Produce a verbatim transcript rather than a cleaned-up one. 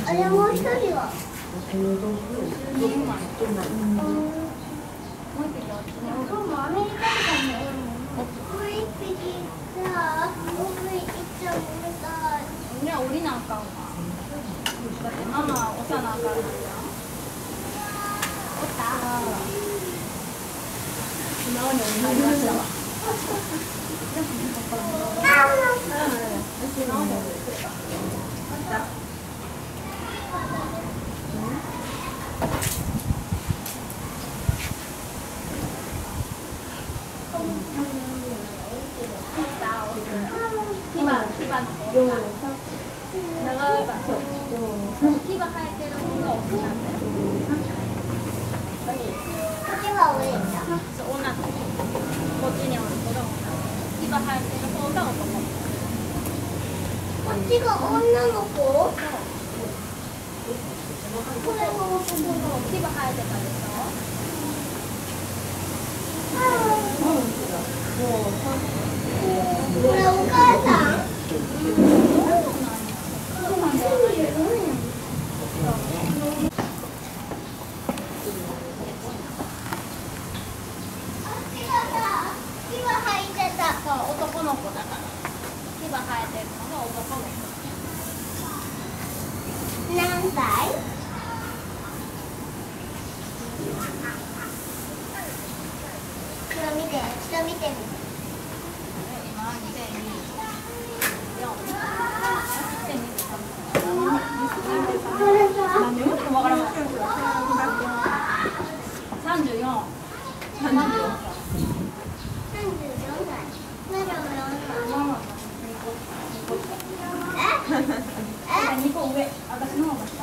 あれもう一人は。 えーと、どうももう一匹は。そうもアメリカとかにおるもん。もう一匹さ、もう一匹はもめたい。 じゃあ降りなあかんわ。だってママ押さなあかんのじゃん。おった。素直に降りましたわ。素直に降りてくれた。牙、牙の方。長い場所。牙生えてる方が大きなんだよ。 こっちはお姉ちゃん。 そう、女の子。こっちにおる子が女の子。牙生えてる方が男の子。 こっちが女の子。これが男の子。 牙生えてたでしょ。 これお母さん。 そう、男の子だから。牙生えてるのが男の子。 何歳？ちょっと見て、ちょっと見てみて。 今にせんにじゅうよん。 これさ。 何言うのもわからない。三十四。三十四。二個上。私の方が。